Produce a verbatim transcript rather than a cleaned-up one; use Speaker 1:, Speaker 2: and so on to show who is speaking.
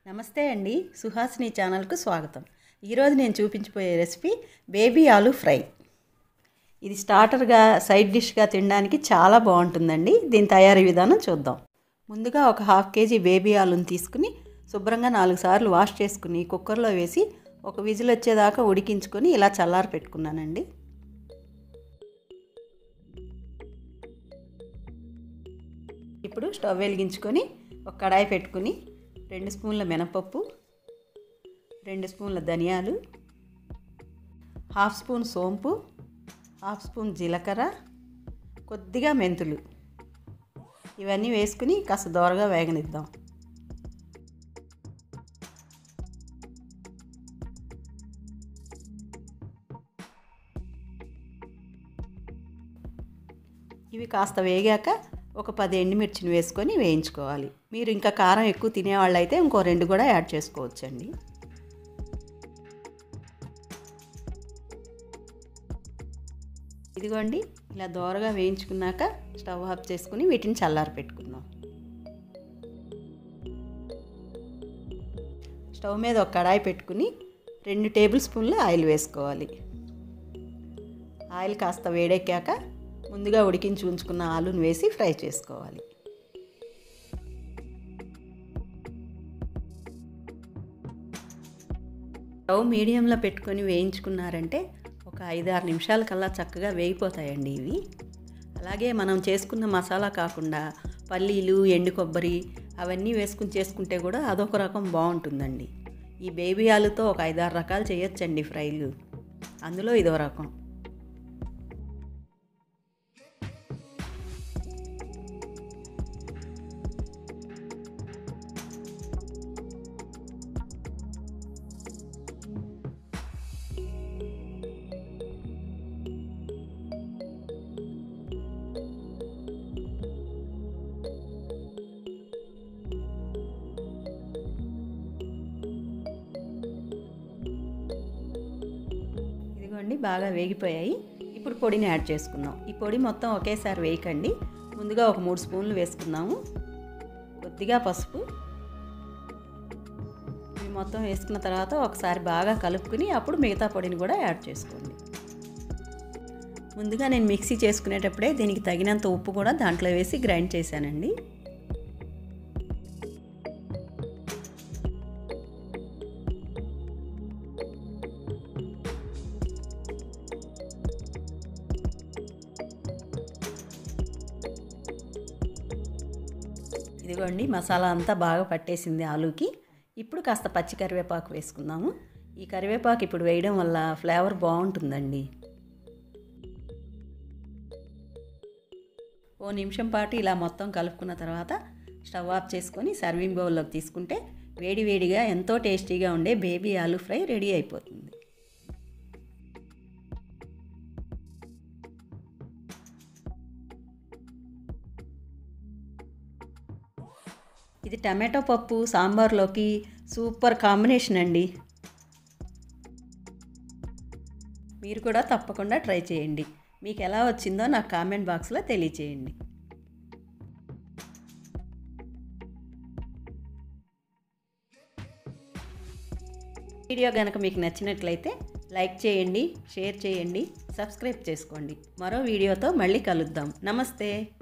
Speaker 1: నమస్తే అండి, సుహాసిని ఛానల్కు స్వాగతం. ఈరోజు నేను చూపించబోయే రెసిపీ బేబీ ఆలూ ఫ్రై. ఇది స్టార్టర్గా, సైడ్ డిష్గా తినడానికి చాలా బాగుంటుందండి. దీని తయారీ విధానం చూద్దాం. ముందుగా ఒక హాఫ్ కేజీ బేబీ ఆలూని తీసుకుని శుభ్రంగా నాలుగు సార్లు వాష్ చేసుకుని కుక్కర్లో వేసి ఒక విజిల్ వచ్చేదాకా ఉడికించుకొని ఇలా చల్లారి పెట్టుకున్నానండి. ఇప్పుడు స్టవ్ వెలిగించుకొని ఒక కడాయి పెట్టుకుని రెండు స్పూన్ల మినపప్పు, రెండు స్పూన్ల ధనియాలు, హాఫ్ స్పూన్ సోంపు, హాఫ్ స్పూన్ జీలకర్ర, కొద్దిగా మెంతులు ఇవన్నీ వేసుకుని కాస్త దోరగా వేగనిద్దాం. ఇవి కాస్త వేగాక ఒక పది ఎండుమిర్చిని వేసుకొని వేయించుకోవాలి. మీరు ఇంకా కారం ఎక్కువ తినేవాళ్ళు అయితే ఇంకో రెండు కూడా యాడ్ చేసుకోవచ్చండి. ఇదిగోండి, ఇలా దోరగా వేయించుకున్నాక స్టవ్ ఆఫ్ చేసుకుని వీటిని చల్లారి పెట్టుకుందాం. స్టవ్ మీద ఒక కడాయి పెట్టుకుని రెండు టేబుల్ స్పూన్ల ఆయిల్ వేసుకోవాలి. ఆయిల్ కాస్త వేడెక్కాక ముందుగా ఉడికించి ఉంచుకున్న ఆలూని వేసి ఫ్రై చేసుకోవాలి. స్టవ్ మీడియంలో పెట్టుకొని వేయించుకున్నారంటే ఒక ఐదారు నిమిషాల కల్లా చక్కగా వేగిపోతాయండి ఇవి. అలాగే మనం చేసుకున్న మసాలా కాకుండా పల్లీలు, ఎండు కొబ్బరి అవన్నీ వేసుకుని చేసుకుంటే కూడా అదొక రకం బాగుంటుందండి. ఈ బేబీ ఆలూతో ఒక ఐదారు రకాలు చేయొచ్చండి ఫ్రైలు, అందులో ఇదో రకం. ఇదిగోండి, బాగా వేగిపోయాయి. ఇప్పుడు పొడిని యాడ్ చేసుకుందాం. ఈ పొడి మొత్తం ఒకేసారి వేయకండి. ముందుగా ఒక మూడు స్పూన్లు వేసుకుందాము. కొద్దిగా పసుపు. ఇవి మొత్తం వేసుకున్న తర్వాత ఒకసారి బాగా కలుపుకుని అప్పుడు మిగతా పొడిని కూడా యాడ్ చేసుకోండి. ముందుగా నేను మిక్సీ చేసుకునేటప్పుడే దీనికి తగినంత ఉప్పు కూడా దాంట్లో వేసి గ్రైండ్ చేశానండి. ఇదిగోండి, మసాలా అంతా బాగా పట్టేసింది ఆలూకి. ఇప్పుడు కాస్త పచ్చి కరివేపాకు వేసుకుందాము. ఈ కరివేపాకు ఇప్పుడు వేయడం వల్ల ఫ్లేవర్ బాగుంటుందండి. ఓ నిమిషం పాటు ఇలా మొత్తం కలుపుకున్న తర్వాత స్టవ్ ఆఫ్ చేసుకొని సర్వింగ్ బౌల్లోకి తీసుకుంటే వేడి వేడిగా ఎంతో టేస్టీగా ఉండే బేబీ ఆలూ ఫ్రై రెడీ అయిపోతుంది. ఇది టమాటో పప్పు సాంబార్లోకి సూపర్ కాంబినేషన్ అండి. మీరు కూడా తప్పకుండా ట్రై చేయండి. మీకు ఎలా వచ్చిందో నాకు కామెంట్ బాక్స్లో తెలియచేయండి. వీడియో కనుక మీకు నచ్చినట్లయితే లైక్ చేయండి, షేర్ చేయండి, సబ్స్క్రైబ్ చేసుకోండి. మరో వీడియోతో మళ్ళీ కలుద్దాం. నమస్తే.